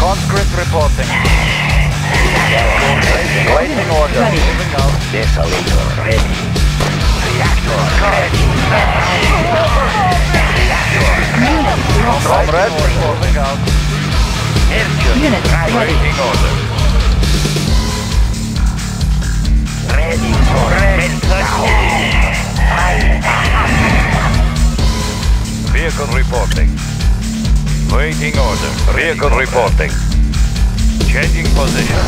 Conscript reporting. Waiting order. Ready. Moving out. Desolator ready. Reactor ready. Unit lost. Comrade, moving out. Unit ready. Waiting order. Ready for Vehicle reporting. Waiting order. Vehicle reporting. Changing position.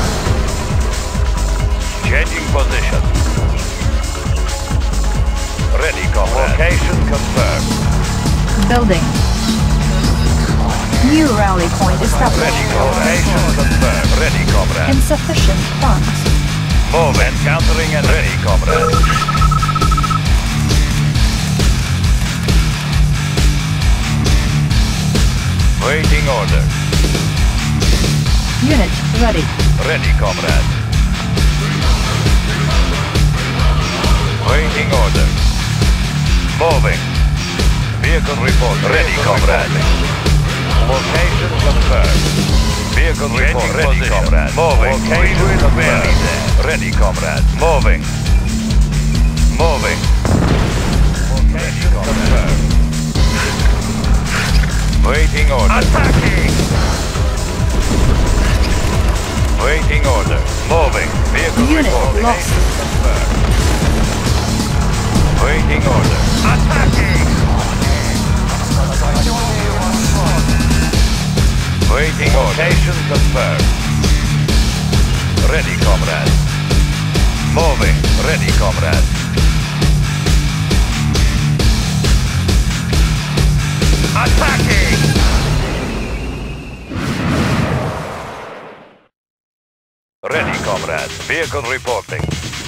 Changing position. Ready, comrade. Location confirmed. Building. New rally point established. Ready, location confirmed. Ready, comrade. Insufficient funds. Move. Encountering and ready, comrade. Waiting order. Unit ready. Ready, comrade. Waiting order. Moving. Vehicle report. Ready, comrade. Location confirmed. Vehicle report. Ready, comrade. Moving. Location confirmed. Ready, comrade. Moving. Moving. Location confirmed. Waiting order. Attacking! Waiting order. Moving. Vehicle Unit report. lost. Confirmed. Waiting order. Attacking! Waiting order. Location confirmed. Ready, comrade. Moving. Ready, comrade. Attacking! Ready, comrade. Vehicle reporting.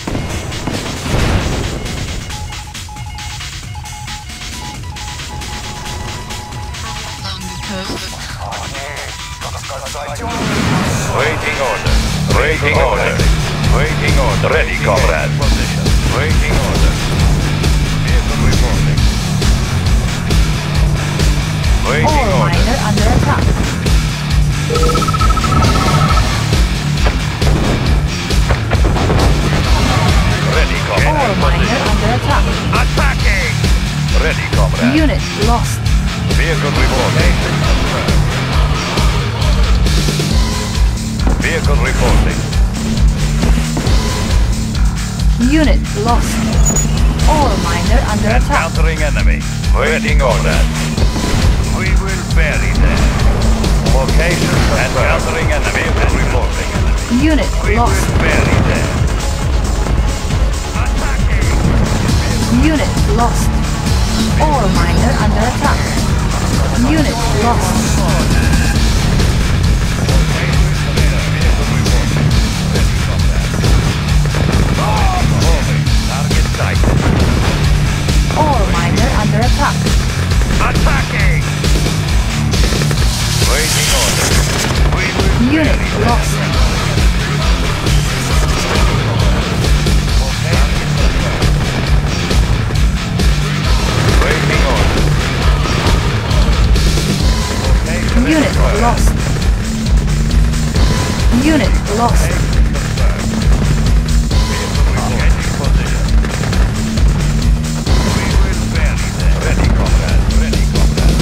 Waiting order. Waiting order. Waiting order. Ready, comrade. Position. Waiting order. Vehicle reporting. Waiting All order. miner under attack. Ready, All comrade. miner under attack. Attacking! Ready, comrade. Unit lost. Vehicle reporting. Vehicle reporting. Unit lost. All miner under attack. Encountering enemy. Waiting order. We will bury them. Location encountering enemy. Vehicle reporting. Unit We lost. will bury them. Attacking! Unit lost. All miner under attack. Unit lost. Target sighted. All miner under attack. Attacking! Waiting order. We will Unit bury them. lost. Waiting order. Unit lost. Unit lost. Ready, comrade. Ready, comrade.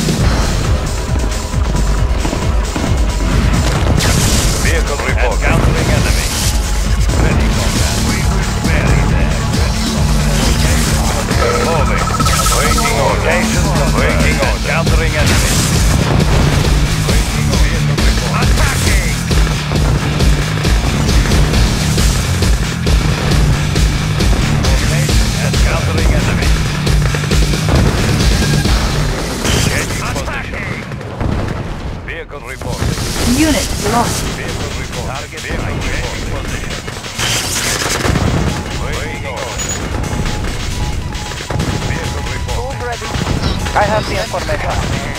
Vehicle report. Encountering enemy. Ready, comrade. We will bury them. Ready, comrade. Moving. Waiting order. Waiting order. Encountering enemy. Waiting order. Vehicle report. Attacking! Encountering enemy. Attacking! Vehicle reporting. Unit lost. Vehicle report. Target vehicle reporting. Waiting order. Vehicle reporting. I have the information.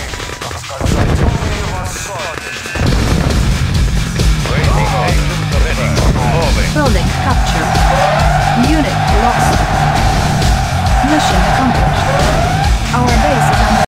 Waiting order. Ready. Moving. Building captured. Unit lost. Mission accomplished. Our base is